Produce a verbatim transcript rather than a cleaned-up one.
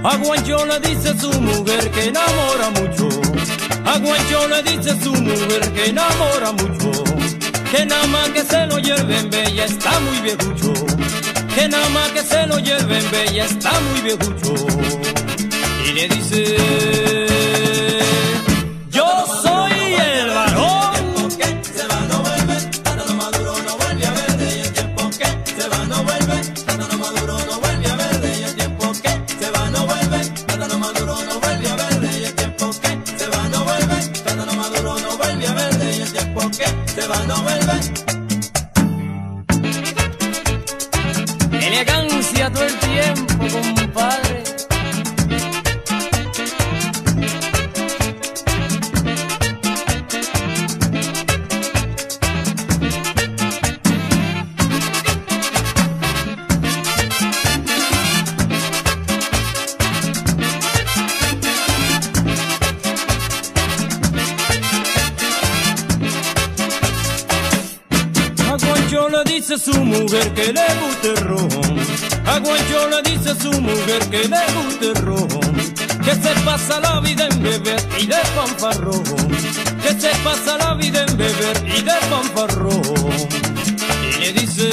A Guancho le dice su mujer que enamora mucho. A Guancho le dice su mujer que enamora mucho. Que nada más que se lo lleven bella está muy viejucho. Que nada más que se lo lleven bella está muy viejucho. Y le dice: yo soy el varón. Se va, no vuelve, plátano maduro no vuelve a verde. Y el tiempo que se va, no vuelve, plátano maduro no vuelve a verde. Y el tiempo que se va, no vuelve, plátano maduro no vuelve a verde. Y el tiempo que se va, no vuelve, plátano maduro no vuelve a verde. Y el tiempo que se va, no vuelve. Elegancia todo el tiempo, compadre. A Guancho le dice su mujer que le guste el ron. A Guancho le dice su mujer que le guste el ron. Que se pasa la vida en beber y de fanfarrón. Que se pasa la vida en beber y de fanfarrón. Y le dice: